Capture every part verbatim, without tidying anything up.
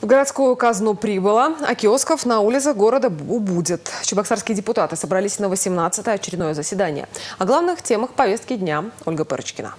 В городскую казну прибыло, а киосков на улицах города убудет. Чебоксарские депутаты собрались на восемнадцатое очередное заседание. О главных темах повестки дня Ольга Пырочкина.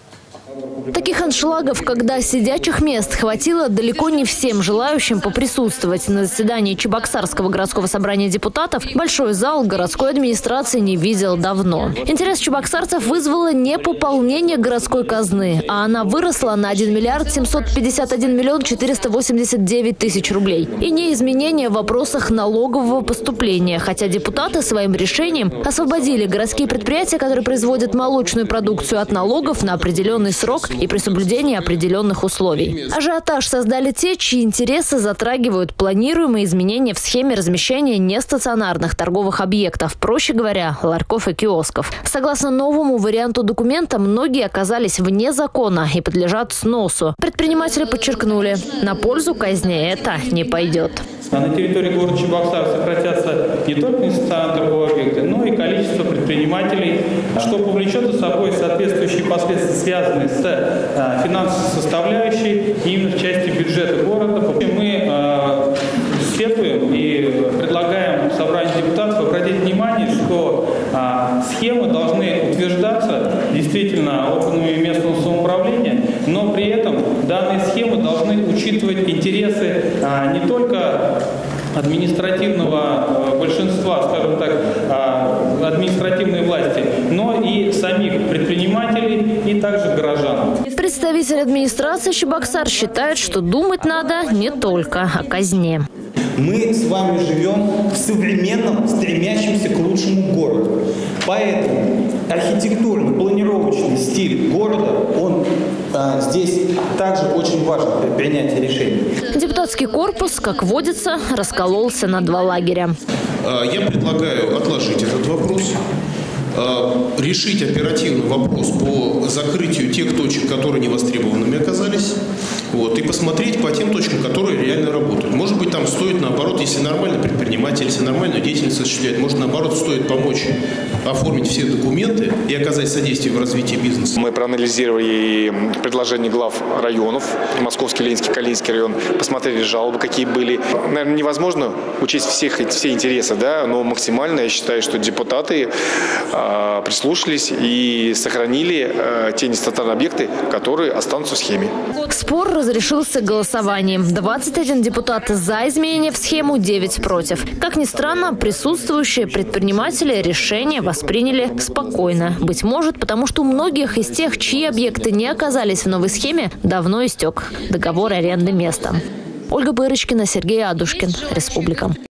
Таких аншлагов, когда сидячих мест хватило далеко не всем желающим поприсутствовать на заседании Чебоксарского городского собрания депутатов, большой зал городской администрации не видел давно. Интерес чебоксарцев вызвало не пополнение городской казны, а она выросла на один миллиард семьсот пятьдесят один миллион четыреста восемьдесят девять тысяч рублей. И не изменения в вопросах налогового поступления, хотя депутаты своим решением освободили городские предприятия, которые производят молочную продукцию, от налогов на определенный срок и при соблюдении определенных условий. Ажиотаж создали те, чьи интересы затрагивают планируемые изменения в схеме размещения нестационарных торговых объектов, проще говоря, ларьков и киосков. Согласно новому варианту документа, многие оказались вне закона и подлежат сносу. Предприниматели подчеркнули, на пользу казни это не пойдет. На территории города Чебоксар сократятся не только нестационарные торговые объекты, но и количество предпринимателей, что повлечет за собой соответствующие последствия, связанные с э, финансовой составляющей именно в части бюджета города. Мы э, сетуем и предлагаем собранию депутатов обратить внимание, что э, схемы должны утверждаться действительно органами местного самоуправления, но при этом данные схемы должны учитывать интересы э, не только административного большинства, скажем так, административной власти, но и самих предпринимателей и также горожан. Представитель администрации Чебоксар считает, что думать надо не только о казне. Мы с вами живем в современном, стремящемся к лучшему городу. Поэтому архитектурно-планировочный стиль города, он а, здесь также очень важен при принятии решений. Депутатский корпус, как водится, раскололся на два лагеря. Я предлагаю отложить этот вопрос, решить оперативно вопрос по закрытию тех точек, которые невостребованными оказались, вот, и посмотреть по тем точкам, которые реально работают. Может быть, там стоит, наоборот, если нормальный предприниматель, если нормальную деятельность осуществляет, может, наоборот, стоит помочь оформить все документы и оказать содействие в развитии бизнеса. Мы проанализировали предложения глав районов, Московский, Ленинский, Калининский район, посмотрели жалобы, какие были. Наверное, невозможно учесть всех, все интересы, да, но максимально я считаю, что депутаты э, прислушались и сохранили э, те нестационарные объекты, которые останутся в схеме. Спор разрешился голосованием. двадцать один депутат за изменения в схему, девять против. Как ни странно, присутствующие предприниматели решение восприняли спокойно. Быть может, потому что у многих из тех, чьи объекты не оказались в новой схеме, давно истек договор аренды места. Ольга Пырочкина, Сергей Адушкин. Республика.